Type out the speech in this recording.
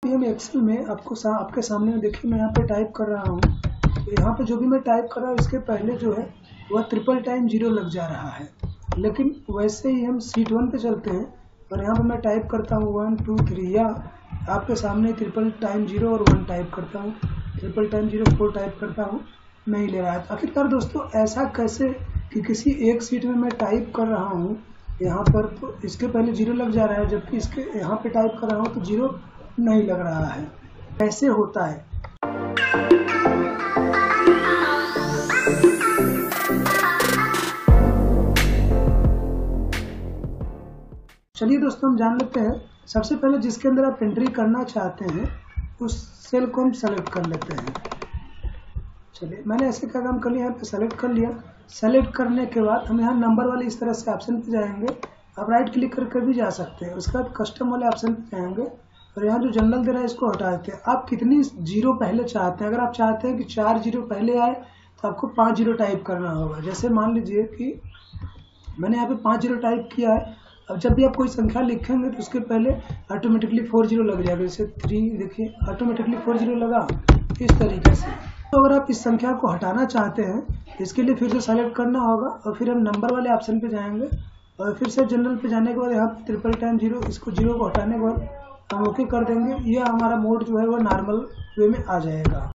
हम एक्सेल में आपके सामने देखिए मैं यहाँ पे टाइप कर रहा हूँ। तो यहाँ पे जो भी मैं टाइप कर रहा हूँ इसके पहले जो है वह ट्रिपल टाइम 0 लग जा रहा है। लेकिन वैसे ही हम शीट 1 पे चलते हैं और यहाँ पे मैं टाइप करता हूँ 1 2 3 या आपके सामने ट्रिपल टाइम 0 और 1 टाइप करता हूँ, ट्रिपल टाइम 0 4 टाइप करता हूँ, नहीं ले रहा है। आखिरकार दोस्तों ऐसा कैसे कि किसी एक शीट में मैं टाइप कर रहा हूँ यहाँ पर तो इसके पहले 0 लग जा रहा है, जबकि इसके यहाँ पे टाइप कर रहा हूँ तो 0 नहीं लग रहा है। कैसे होता है? चलिए दोस्तों हम जान लेते हैं। सबसे पहले जिसके अंदर आप एंट्री करना चाहते हैं उस सेल को हम सेलेक्ट कर लेते हैं। चलिए मैंने ऐसे क्या काम कर लिया, यहाँ पे सेलेक्ट कर लिया। सेलेक्ट करने के बाद हम यहाँ नंबर वाले इस तरह से ऑप्शन पे जाएंगे। आप राइट क्लिक करके भी जा सकते हैं। उसके बाद कस्टम वाले ऑप्शन पे जाएंगे और यहाँ जो जनरल दे रहा है इसको हटा देते हैं। आप कितनी 0 पहले चाहते हैं? अगर आप चाहते हैं कि 4 0 पहले आए तो आपको 5 0 टाइप करना होगा। जैसे मान लीजिए कि मैंने यहाँ पे 5 0 टाइप किया है। अब जब भी आप कोई संख्या लिखेंगे तो उसके पहले ऑटोमेटिकली 4 0 लग जाएगा। जैसे 3 देखिए ऑटोमेटिकली 4 0 लगा, इस तरीके से। तो अगर आप इस संख्या को हटाना चाहते हैं इसके लिए फिर से सेलेक्ट करना होगा और फिर हम नंबर वाले ऑप्शन पे जाएंगे और फिर से जनरल पे जाने के बाद यहाँ पे ट्रिपल टाइम 0 इसको 0 को हटाने के बाद हम ओके कर देंगे। यह हमारा मोड जो है वो नॉर्मल वे में आ जाएगा।